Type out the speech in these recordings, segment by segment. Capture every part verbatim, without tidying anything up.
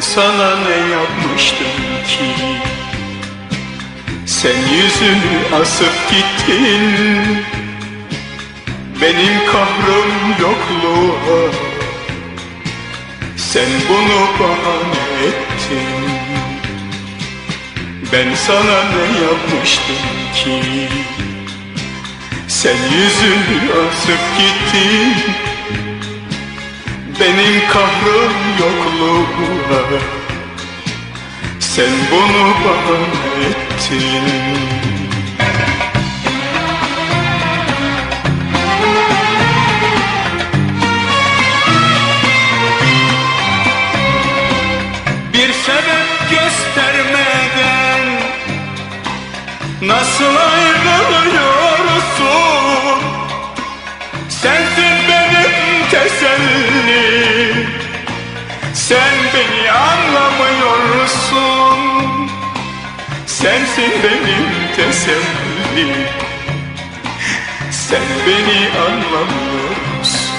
sana ne yapmıştım ki? Sen yüzünü asıp gittin, benim kahrım yokluğa. Sen bunu bahane ettin, ben sana ne yapmıştım ki? Sen yüzünü asıp gittin, benim kahrım yokluğa. Sen bunu bahane ettin. Bir sebep göstermeden nasıl ayrılıyorsun? Sensin benim tesellim, sen beni anlamıyorsun. Sensin benim tesellim, sen beni anlamıyorsun.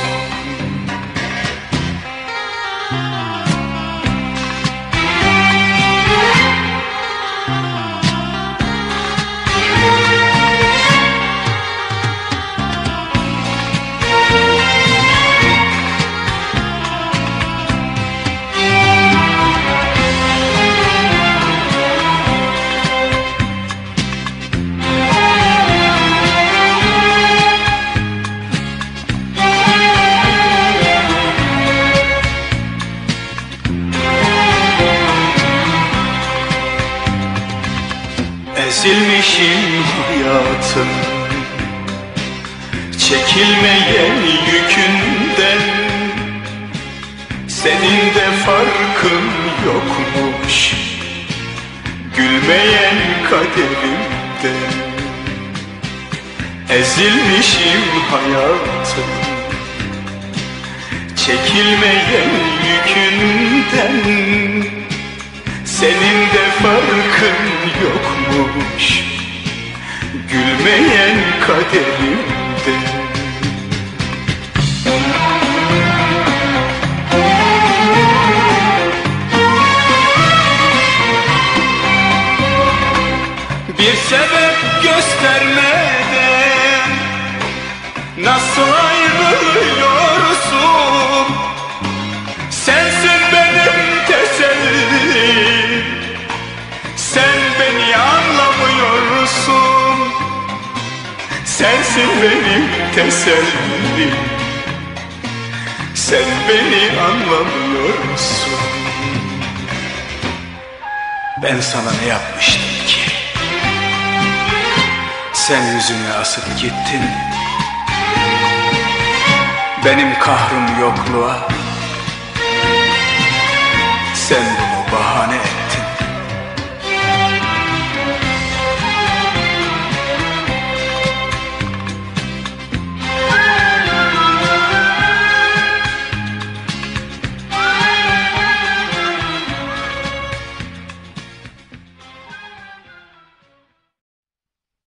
Ezilmişim hayatım, çekilmeyen yükünden. Senin de farkın yokmuş gülmeyen kaderimden. Ezilmişim hayatım, çekilmeyen yükünden. Senin de farkın yokmuş gülmeyen kaderimde. Bir sebep göstermeden nasıl ayrılıyorsun? Sensin benim tesellim, sen beni anlamıyorsun. Sensin benim tesellim, sen beni anlamıyorsun. Ben sana ne yapmıştım ki? Sen yüzünü asıp gittin, benim kahrım yokluğa. Sen bunu bahane et.